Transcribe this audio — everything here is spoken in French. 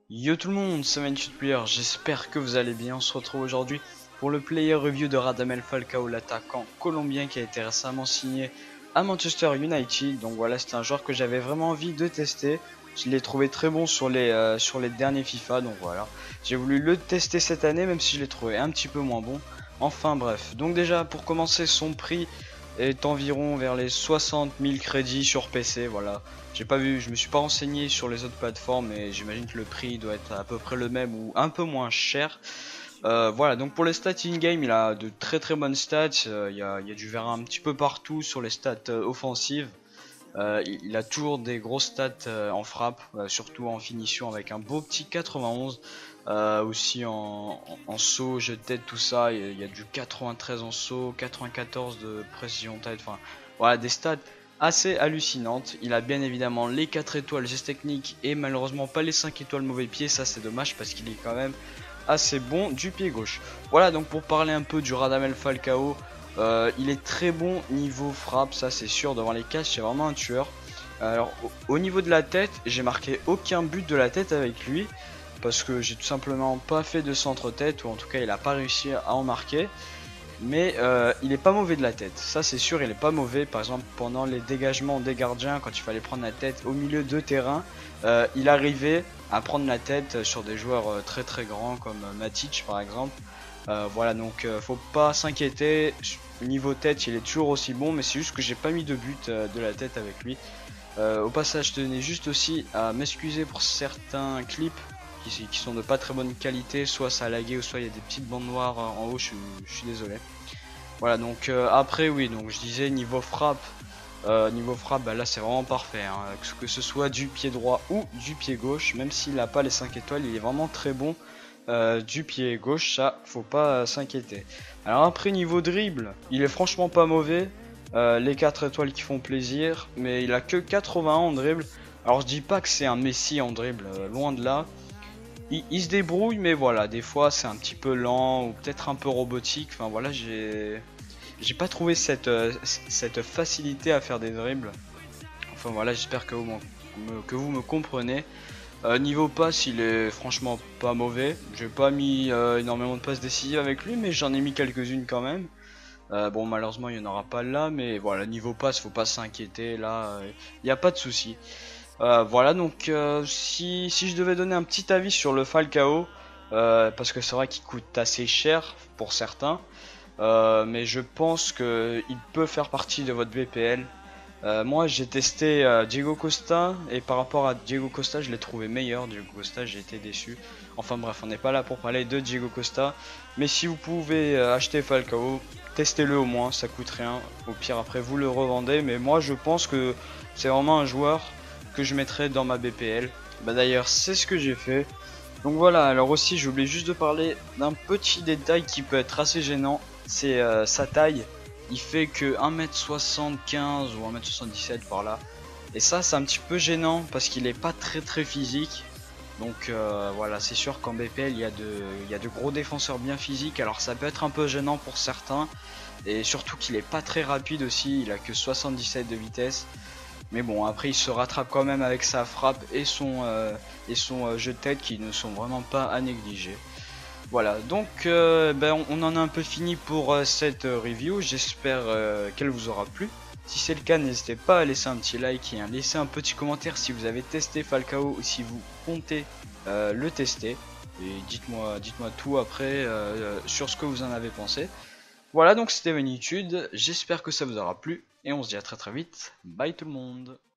Yo tout le monde, c'est Player, j'espère que vous allez bien. On se retrouve aujourd'hui pour le player review de Radamel Falcao, l'attaquant colombien qui a été récemment signé à Manchester United. Donc voilà, c'est un joueur que j'avais vraiment envie de tester. Je l'ai trouvé très bon sur les derniers FIFA, donc voilà. J'ai voulu le tester cette année, même si je l'ai trouvé un petit peu moins bon. Enfin bref, donc déjà pour commencer, son prix est environ vers les 60 000 crédits sur PC, voilà. J'ai pas vu, je me suis pas renseigné sur les autres plateformes, mais j'imagine que le prix doit être à peu près le même ou un peu moins cher. Voilà, donc pour les stats in-game, il a de très bonnes stats. Il y a du vert un petit peu partout sur les stats offensives. Il a toujours des grosses stats en frappe, surtout en finition avec un beau petit 91. Aussi en saut, jeu de tête, tout ça, il y a du 93 en saut, 94 de précision tête, enfin voilà, des stats assez hallucinantes. Il a bien évidemment les 4 étoiles geste technique et malheureusement pas les 5 étoiles mauvais pied, ça c'est dommage parce qu'il est quand même assez bon du pied gauche. Voilà, donc pour parler un peu du Radamel Falcao, il est très bon niveau frappe, ça c'est sûr, devant les cages c'est vraiment un tueur. Alors au niveau de la tête, j'ai marqué aucun but de la tête avec lui parce que j'ai tout simplement pas fait de centre tête, ou en tout cas il a pas réussi à en marquer. Mais il est pas mauvais de la tête, ça c'est sûr, il est pas mauvais. Par exemple pendant les dégagements des gardiens, quand il fallait prendre la tête au milieu de terrain, il arrivait à prendre la tête sur des joueurs très grands comme Matic par exemple. Voilà, donc faut pas s'inquiéter, niveau tête il est toujours aussi bon, mais c'est juste que j'ai pas mis de but de la tête avec lui. Au passage, je tenais juste aussi à m'excuser pour certains clips qui sont de pas très bonne qualité, soit ça a lagué ou soit il y a des petites bandes noires en haut, je suis désolé. Voilà, donc après oui, donc je disais niveau frappe, bah là c'est vraiment parfait, hein, que ce soit du pied droit ou du pied gauche, même s'il n'a pas les 5 étoiles, il est vraiment très bon du pied gauche, ça faut pas s'inquiéter. Alors après niveau dribble, il est franchement pas mauvais, les 4 étoiles qui font plaisir, mais il a que 81 en dribble. Alors je dis pas que c'est un Messi en dribble, loin de là. Il se débrouille, mais voilà, des fois c'est un petit peu lent ou peut-être un peu robotique. Enfin voilà, j'ai pas trouvé cette facilité à faire des dribbles. Enfin voilà, j'espère que que vous me comprenez. Niveau passe, il est franchement pas mauvais. J'ai pas mis énormément de passes décisives avec lui, mais j'en ai mis quelques-unes quand même. Bon, malheureusement, il n'y en aura pas là, mais voilà, niveau passe, faut pas s'inquiéter. Là, il n'y a pas de souci. Voilà, donc si je devais donner un petit avis sur le Falcao, parce que c'est vrai qu'il coûte assez cher pour certains, mais je pense qu'il peut faire partie de votre BPL. Moi j'ai testé Diego Costa et par rapport à Diego Costa je l'ai trouvé meilleur. Diego Costa j'ai été déçu. Enfin bref, on n'est pas là pour parler de Diego Costa, mais si vous pouvez acheter Falcao, testez-le au moins, ça coûte rien. Au pire après vous le revendez, mais moi je pense que c'est vraiment un joueur que je mettrai dans ma BPL. Bah d'ailleurs c'est ce que j'ai fait. Donc voilà, alors aussi j'ai oublié juste de parler d'un petit détail qui peut être assez gênant, c'est sa taille. Il fait que 1m75 ou 1m77 par là. Et ça c'est un petit peu gênant parce qu'il est pas très physique. Donc voilà, c'est sûr qu'en BPL il y a de gros défenseurs bien physiques, alors ça peut être un peu gênant pour certains. Et surtout qu'il est pas très rapide aussi, il a que 77 de vitesse. Mais bon, après il se rattrape quand même avec sa frappe et son jeu de tête qui ne sont vraiment pas à négliger. Voilà, donc ben, on en a un peu fini pour cette review. J'espère qu'elle vous aura plu. Si c'est le cas, n'hésitez pas à laisser un petit like et à laisser un petit commentaire si vous avez testé Falcao ou si vous comptez le tester. Et dites-moi tout après sur ce que vous en avez pensé. Voilà, donc c'était Venitude. J'espère que ça vous aura plu et on se dit à très vite. Bye tout le monde.